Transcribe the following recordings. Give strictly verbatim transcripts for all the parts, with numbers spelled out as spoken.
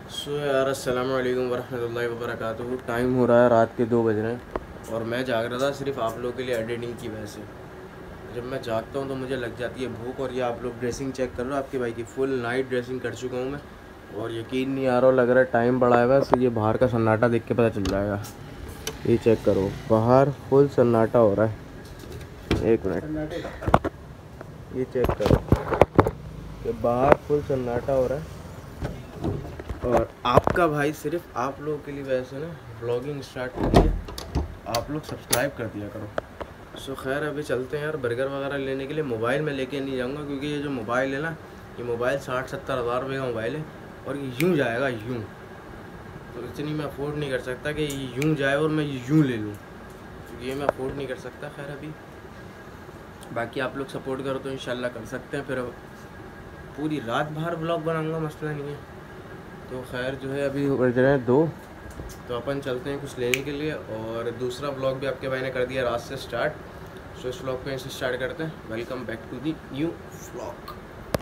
सो यार अस्सलाम वालेकुम वरहमतुल्लाहि वबरकातुहू। टाइम हो रहा है रात के दो बज रहे हैं और मैं जाग रहा था सिर्फ आप लोगों के लिए एडिटिंग की वजह से। जब मैं जागता हूँ तो मुझे लग जाती है भूख। और ये आप लोग ड्रेसिंग चेक कर लो, आपके भाई की फुल नाइट ड्रेसिंग कर चुका हूँ मैं और यकीन नहीं आ रहा, लग रहा है टाइम बढ़ा है। बस ये बाहर का सन्नाटा देख के पता चल जाएगा। ये चेक करो, बाहर फुल सन्नाटा हो रहा है। एक मिनट, ये चेक करो, ये बाहर फुल सन्नाटा हो रहा है। और आपका भाई सिर्फ आप लोगों के लिए वैसे ना व्लॉगिंग स्टार्ट कर दिया, आप लोग सब्सक्राइब कर दिया करो। सो खैर अभी चलते हैं यार बर्गर वगैरह लेने के लिए। मोबाइल में लेके नहीं जाऊंगा क्योंकि ये जो मोबाइल है ना, ये मोबाइल साठ सत्तर हज़ार रुपये का मोबाइल है और ये यूँ जाएगा यूँ, तो इतनी मैं अफोर्ड नहीं कर सकता कि ये यूँ जाए और मैं यूँ ले लूँ, क्योंकि ये मैं अफोर्ड नहीं कर सकता। खैर अभी बाकी आप लोग सपोर्ट करो तो इंशाल्लाह कर सकते हैं। फिर पूरी रात बाहर ब्लॉग बनाऊँगा, मसला नहीं है। तो खैर जो है अभी बज रहे हैं दो, तो अपन चलते हैं कुछ लेने के लिए। और दूसरा ब्लॉग भी आपके भाई ने कर दिया रात से स्टार्ट, सो इस ब्लॉग को यहीं से स्टार्ट करते हैं। Welcome back to the new vlog.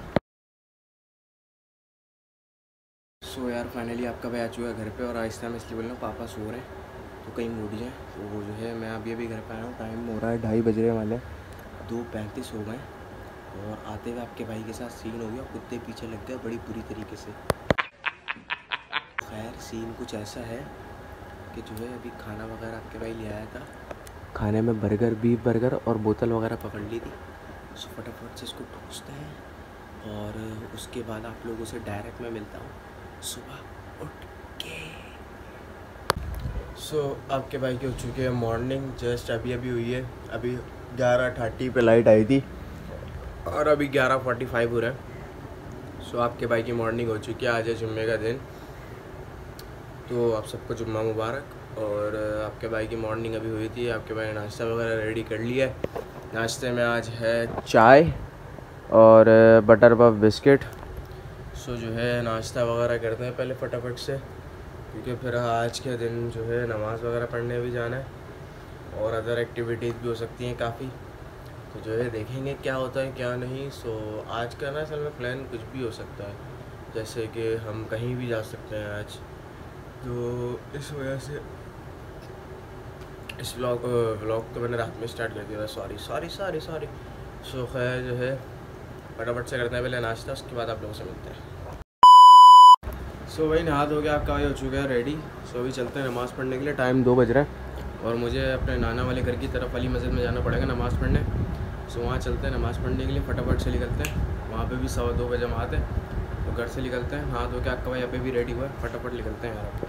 So यार फाइनली आपका भाई आ चुका है घर पे और आहिस्ता में इसलिए बोल रहा हूँ पापा सो रहे हैं तो कहीं उठ जाए। तो वो जो है मैं अभी अभी घर पे आया हूँ, टाइम हो रहा है ढाई बज रहे वाले, दो पैंतीस हो गए। और आते हुए आपके भाई के साथ सीन हो गया, कुत्ते पीछे लग गए बड़ी बुरी तरीके से। खैर सीन कुछ ऐसा है कि जो है अभी खाना वगैरह आपके भाई ले आया था, खाने में बर्गर, बीफ बर्गर और बोतल वगैरह पकड़ ली थी। सो फटाफट से इसको ठूसते हैं और उसके बाद आप लोगों से डायरेक्ट मैं मिलता हूँ सुबह उठ के। सो so, आपके भाई की हो चुकी है मॉर्निंग, जस्ट अभी अभी हुई है। अभी ग्यारह थर्टी पे लाइट आई थी और अभी ग्यारह फोर्टी फाइव हो रहा है। सो so, आपके भाई की मॉर्निंग हो चुकी है। आज है जुम्मे का दिन, तो आप सबको जुम्मा मुबारक। और आपके भाई की मॉर्निंग अभी हुई थी, आपके भाई ने नाश्ता वगैरह रेडी कर लिया है। नाश्ते में आज है चाय और बटर पफ बिस्किट। सो जो है नाश्ता वगैरह करते हैं पहले फटाफट से, क्योंकि फिर आज के दिन जो है नमाज़ वगैरह पढ़ने भी जाना है और अदर एक्टिविटीज़ भी हो सकती हैं काफ़ी। तो जो है देखेंगे क्या होता है क्या नहीं। सो आज का ना असल में प्लान कुछ भी हो सकता है, जैसे कि हम कहीं भी जा सकते हैं आज। तो इस वजह से इस व्लॉग व्लॉग तो मैंने रात में स्टार्ट कर दिया था। Sorry sorry sorry sorry so खैर जो है फटाफट से करते हैं पहले नाश्ता, उसके बाद आप लोगों से मिलते हैं। सो वही नहा हो गया, आपका भाई हो चुका है रेडी। सो अभी चलते हैं नमाज़ पढ़ने के लिए, टाइम दो बज रहा है और मुझे अपने नाना वाले घर की तरफ वाली मस्जिद में जाना पड़ेगा नमाज़ पढ़ने। सो वहाँ चलते हैं नमाज़ पढ़ने के लिए, फटाफट से निकलते हैं। वहाँ पे भी सवा दो बजे जमात है, तो घर से निकलते हैं। नहा धो के आपका भाई अभी भी रेडी हुआ है, फटाफट निकलते हैं यार।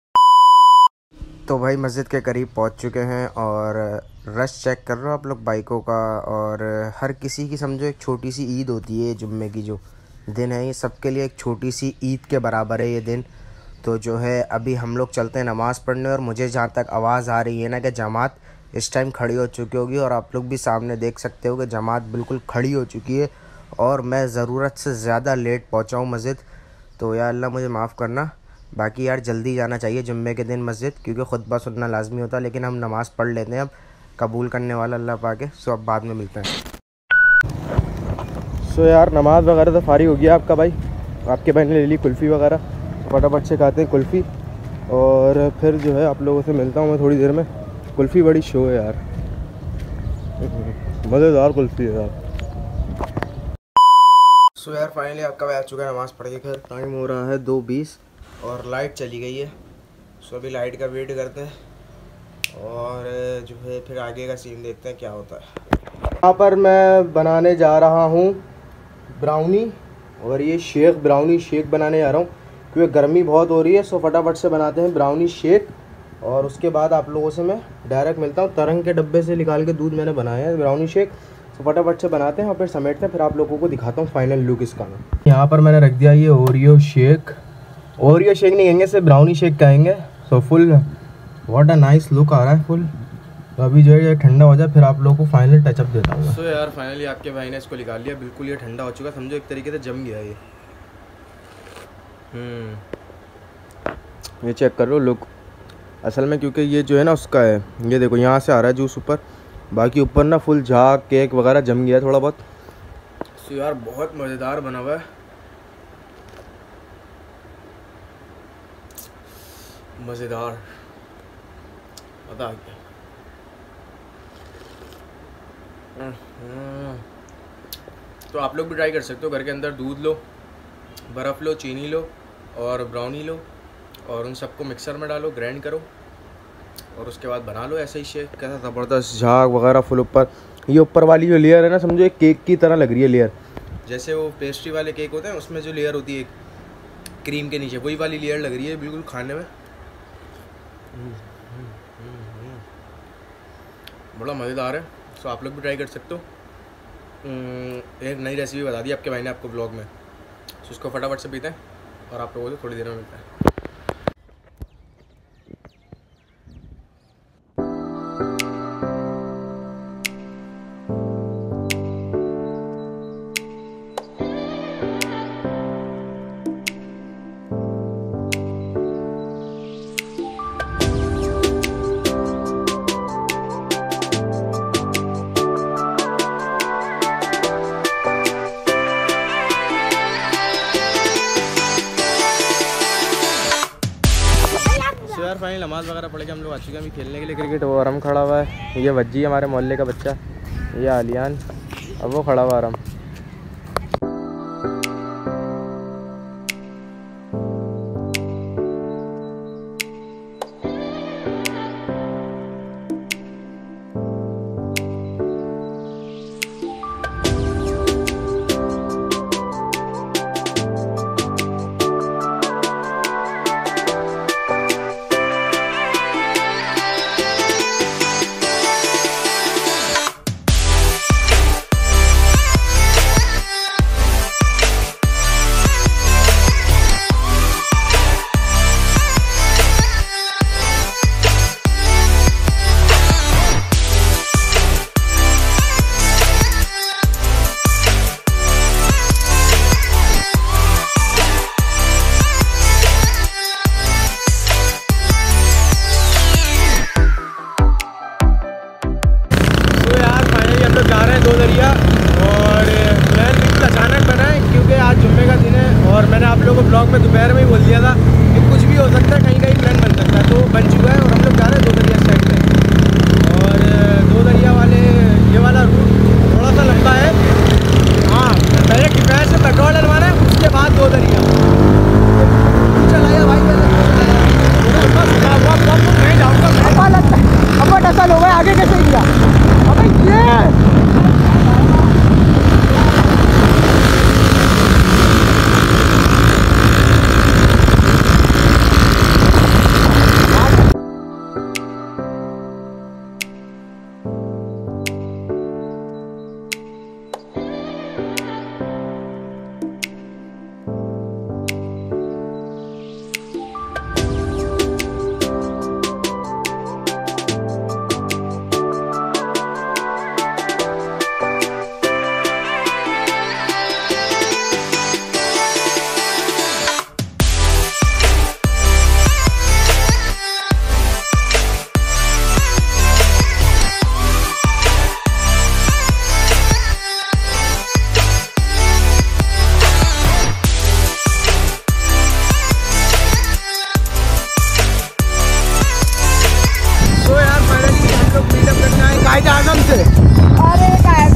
तो भाई मस्जिद के करीब पहुंच चुके हैं और रश चेक कर रहे हो आप लोग बाइकों का। और हर किसी की समझो एक छोटी सी ईद होती है, जुम्मे की जो दिन है ये सबके लिए एक छोटी सी ईद के बराबर है ये दिन। तो जो है अभी हम लोग चलते हैं नमाज़ पढ़ने। और मुझे जहाँ तक आवाज़ आ रही है ना कि जमात इस टाइम खड़ी हो चुकी होगी, और आप लोग भी सामने देख सकते हो कि जमात बिल्कुल खड़ी हो चुकी है और मैं ज़रूरत से ज़्यादा लेट पहुँचा हूँ मस्जिद। तो या अल्लाह मुझे माफ़ करना। बाकी यार जल्दी जाना चाहिए जुम्मे के दिन मस्जिद, क्योंकि खुतबा सुनना लाजमी होता है, लेकिन हम नमाज़ पढ़ लेते हैं अब, कबूल करने वाला अल्लाह पाक है। सो अब बाद में मिलते हैं। सो यार नमाज़ वगैरह तो फारिग हो गया आपका भाई, आपके भाई ने ले ली कुल्फ़ी वगैरह, फटाफट से खाते हैं कुल्फ़ी और फिर जो है आप लोगों से मिलता हूँ मैं थोड़ी देर में। कुल्फ़ी बड़ी शो है यार, मज़ेदार कुल्फ़ी है यार। सो so यार फाइनली आपका भाई आ चुका है नमाज़ पढ़ के घर। टाइम हो रहा है दो बीस और लाइट चली गई है। सो अभी लाइट का वेट करते हैं और जो है फिर आगे का सीन देखते हैं क्या होता है। यहाँ पर मैं बनाने जा रहा हूँ ब्राउनी, और ये शेक ब्राउनी शेक बनाने जा रहा हूँ क्योंकि गर्मी बहुत हो रही है। सो फटाफट से बनाते हैं ब्राउनी शेक और उसके बाद आप लोगों से मैं डायरेक्ट मिलता हूँ। तरंग के डब्बे से निकाल के दूध मैंने बनाया है ब्राउनी शेक। तो फटाफट से बनाते हैं और फिर समेटते हैं, फिर आप लोगों को दिखाता हूँ फाइनल लुक इसका। यहाँ पर मैंने रख दिया ये ओरियो शेक, ओरियो शेक नहीं कहेंगे, सिर्फ ब्राउनी शेक कहेंगे। So full what a nice look आ रहा है फुल। तो अभी जो है ये ठंडा हो जाए फिर आप लोगों को फाइनल टचअप देता हूँ। सो so यार फाइनली आपके भाई ने इसको निकाल लिया, बिल्कुल ये ठंडा हो चुका, समझो एक तरीके से जम गया ये। हम्म ये चेक कर लो लुक असल में, क्योंकि ये जो है ना उसका है, ये देखो यहाँ से आ रहा है जूस ऊपर, बाकी ऊपर ना फुल झाग केक वगैरह जम गया है थोड़ा बहुत। सो यार बहुत मज़ेदार बना हुआ है। मज़ेदार, मज़ा आ गया। तो आप लोग भी ट्राई कर सकते हो। घर के अंदर दूध लो, बर्फ़ लो, चीनी लो और ब्राउनी लो और उन सबको मिक्सर में डालो, ग्राइंड करो और उसके बाद बना लो ऐसे ही शेक। कैसा ज़बरदस्त झाग वगैरह फुल ऊपर। ये ऊपर वाली जो लेयर है ना, समझो एक केक की तरह लग रही है लेयर, जैसे वो पेस्ट्री वाले केक होते हैं उसमें जो लेयर होती है क्रीम के नीचे, वही वाली लेयर लग रही है बिल्कुल खाने में। बड़ा मज़ेदार है। सो आप लोग भी ट्राई कर सकते हो। एक नई रेसिपी बता दी आपके भाई ने आपको ब्लॉग में, सो उसको फटाफट से पीते हैं और आप लोगों से थोड़ी देर में मिलता है। यार फाइनल नमाज़ वगैरह पढ़ के हम लोग आ चुके हैं अभी खेलने के लिए क्रिकेट। वो आराम खड़ा हुआ है, ये वज्जी हमारे मोहल्ले का बच्चा, ये आलियान, अब वो खड़ा हुआ आराम। दो दरिया और प्लान बिल्कुल अचानक बना है क्योंकि आज जुम्मे का दिन है और मैंने आप लोगों को ब्लॉग में दोपहर में ही बोल दिया था कि कुछ भी हो सकता है, कहीं कहीं प्लान बन सकता है। तो बन चुका है और हम लोग जा रहे हैं दो दरिया साइड पे। और दो दरिया वाले ये वाला रूट थोड़ा सा लंबा है। हाँ, पहले किफायत से पेट्रोल डलवाना है, उसके बाद दो दरिया चलाया भाई। मैं जाऊँगा, अब डसल हो गया, आगे कैसे गया? अबे ये आजम से। अरे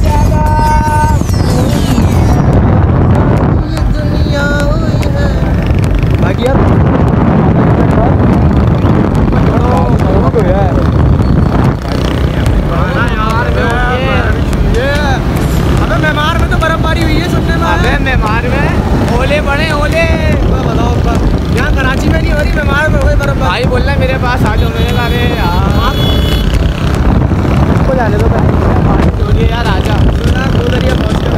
दुनिया बाकी यार अबे मेहमान में तो बर्फबारी हुई है सुनने में। अबे मेहमान में ओले पड़े, ओले बताओ। यहाँ कराची में नहीं हो रही, मेहमान में हुई बर्फबारी। भाई बोल रहा है मेरे पास आ जाओ। मैंने कहा यार जाने दो यार, आजा दो दरिया पहुँच गया।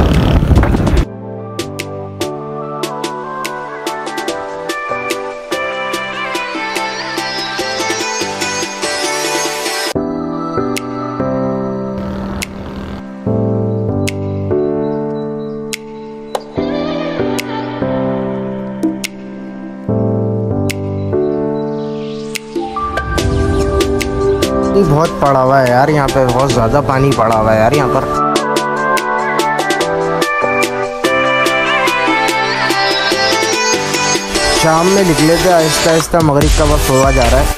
बहुत पड़ा हुआ है यार यहाँ पे, बहुत ज़्यादा पानी पड़ा हुआ है यार यहाँ पर। शाम में निकले थे, आहिस्ता आहिस्ता मगरिब का वक्त हुआ जा रहा है।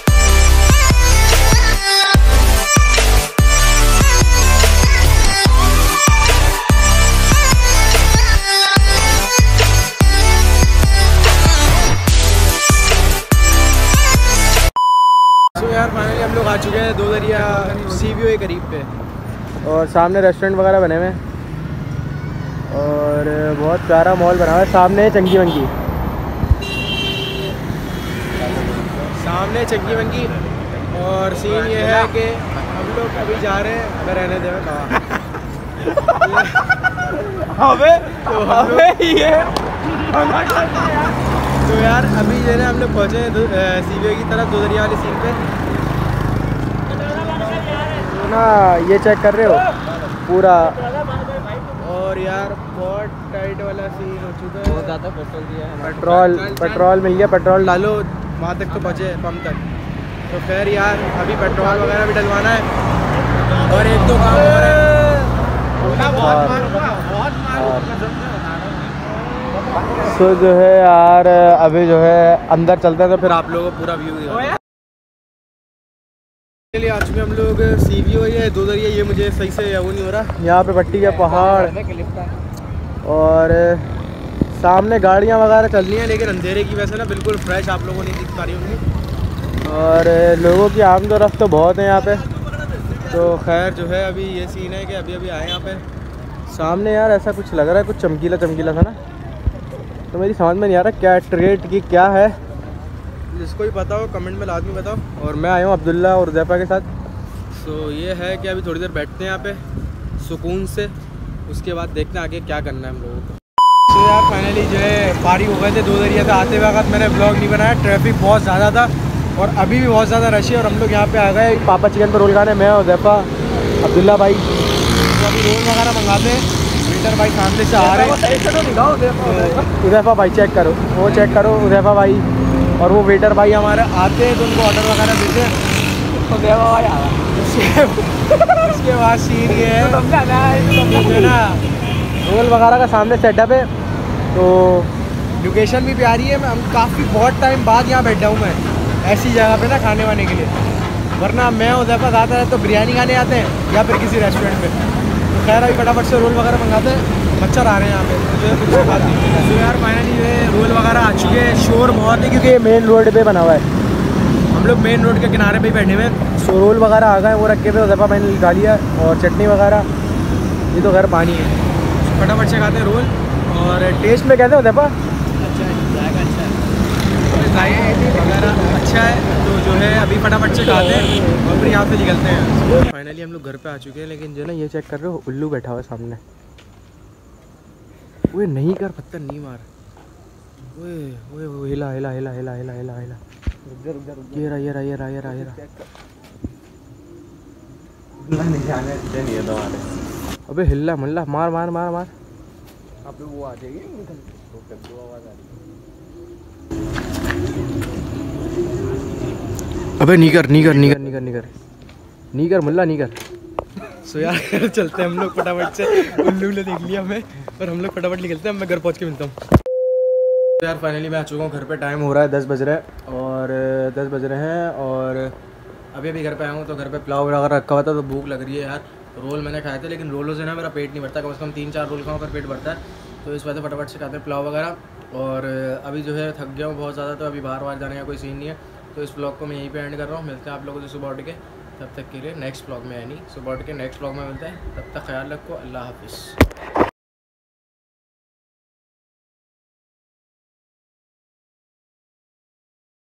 तो यार फाइनली हम लोग आ चुके हैं दो दरिया सी वी ओ के करीब पे, और सामने रेस्टोरेंट वगैरह बने हुए हैं और बहुत प्यारा मॉल बना हुआ है। सामने है चंगी वंगी, सामने चंगी वंगी। और सीन ये है कि हम लोग अभी जा रहे हैं, अगर रहने दे अबे तो अबे ये तो यार अभी जो है ना हम लोग पहुँचे हैं सी वी ओ की तरफ, दो दरिया वाली सीन पे। तो ना ये चेक कर रहे हो पूरा, और यार बहुत टाइट वाला सीन हो चुका है, बहुत ज़्यादा पेट्रोल दिया है। पेट्रोल पेट्रोल मिल गया, पेट्रोल डालो वहाँ तक तो पहुँचे पंप तक। तो खैर यार अभी पेट्रोल वगैरह भी डलवाना है और एक दो काम और है। सो जो है यार अभी जो है अंदर चलते हैं तो फिर आप लोगों को पूरा व्यू दिखाएंगे। लिए आ चुके हम लोग सी वी ओ, ये दो दरिया, ये मुझे सही से वो नहीं हो रहा। यहाँ पे पट्टी के पहाड़ और सामने गाड़ियाँ वगैरह चल रही हैं, लेकिन अंधेरे की वजह से ना बिल्कुल फ्रेश आप लोगों को नहीं दिख पा रही होंगी, और लोगों की आमदोरफ्त तो बहुत है यहाँ पे। तो खैर जो है अभी ये सीन है कि अभी अभी आए यहाँ पे। सामने यार ऐसा कुछ लग रहा है, कुछ चमकीला चमकीला था ना, तो मेरी समझ में नहीं आ रहा क्या ट्रेड की क्या है। जिसको भी पता हो कमेंट में लाजमी बताओ। और मैं आया हूँ अब्दुल्ला और ज़ैफ़ा के साथ। सो ये है कि अभी थोड़ी देर बैठते हैं यहाँ पे सुकून से, उसके बाद देखते हैं आगे क्या करना है हम लोगों को। सो यार फाइनली जो है फारिग हो गए थे दो दरिया से आते हुए वक्त। मैंने ब्लॉग नहीं बनाया, ट्रैफिक बहुत ज़्यादा था और अभी भी बहुत ज़्यादा रश है। और हम लोग यहाँ पे आ गए पापा चिकन पर रोल खाने, मैं और ज़ैफ़ा अब्दुल्ला भाई। तो अभी रोल वगैरह मंगाते हैं, वेटर भाई सामने से आ रहे हैं। उज़ैफ़ा भाई चेक करो, वो चेक करो उज़ैफ़ा भाई, और वो वेटर भाई हमारे आते हैं तो उनको ऑर्डर वगैरह देते हैं। तो भाई आ रहा उसके बाद सीन ये है ना, रोल वगैरह का सामने सेटअप है, तो लोकेशन भी प्यारी है। मैं हम काफ़ी बहुत टाइम बाद यहाँ बैठा हूँ मैं ऐसी जगह पे ना खाने वाने के लिए, वरना मैं उज़ैफ़ा आता है तो बिरयानी खाने आते हैं या फिर किसी रेस्टोरेंट में। तो खैर अभी फटाफट से रोल वगैरह मंगाते हैं, मच्छर आ रहे हैं यहाँ पे, मुझे कुछ बात नहीं। तो यार फाइनली जो है रोल वगैरह आ चुके हैं, शोर बहुत है क्योंकि ये मेन रोड पे बना हुआ है, हम लोग मेन रोड के किनारे पे ही बैठे हुए हैं। सो रोल वगैरह आ गए, वो रखे हुए उज़ैफ़ा मैंने निकाल लिया, और चटनी वगैरह ये तो खैर पानी है। फटाफट से खाते हैं रोल, और टेस्ट में कहते हो उज़ैफ़ा अच्छा है, जाएगा अच्छा है, जाएगा वगैरह अच्छा है। तो जो है अभी फटाफट से खाते हैं और फिर यहाँ से निकलते हैं। फाइनली हम लोग घर पे आ चुके हैं, लेकिन जो ना ये चेक कर रहे हो उल्लू बैठा हुआ है सामने। वो नहीं कर पत्थर नहीं मार, ओए ओए ओए हिला हिला हिला हिला हिला हिला हिला ये रहा ये रहा ये रहा ये रहा ये रहा अबे हिल्ला मल्ला, मार मार मार मार। आप लोग वो आ जाइए, आवाज़ आ रही है। अबे नहीं कर नहीं कर नहीं कर नहीं कर नहीं कर नहीं कर मुल्ला नहीं कर। सो यार चलते हैं हम लोग फटाफट से, उल्लू ने देख लिया हमें और हम लोग फटाफट निकलते हैं। मैं घर पहुंच के मिलता हूँ। तो यार फाइनली मैं आ चुका हूँ घर पे, टाइम हो रहा है दस बज रहे हैं और दस बज रहे हैं और अभी अभी घर पे आया हूँ। तो घर पे पुलाव वगैरह रखा हुआ था, तो भूख लग रही है यार। रोल मैंने खाए थे, लेकिन रोलों से ना मेरा पेट नहीं भरता, कम से कम तीन चार रोल खाऊँ पर पेट भरता है। तो इस वजह से फटाफट से खाते हैं पुलाव वगैरह। और अभी जो है थक गया हूँ बहुत ज़्यादा, तो अभी बाहर बाहर जाने का कोई सीन नहीं है। तो इस ब्लॉग को मैं यहीं पे एंड कर रहा हूँ। मिलते हैं आप लोगों से सुबह उठ के, तब तक के लिए नेक्स्ट ब्लॉग में, यानी सुबह उठ के नेक्स्ट ब्लॉग में मिलते हैं। तब तक ख्याल रखो, अल्लाह हाफिज़।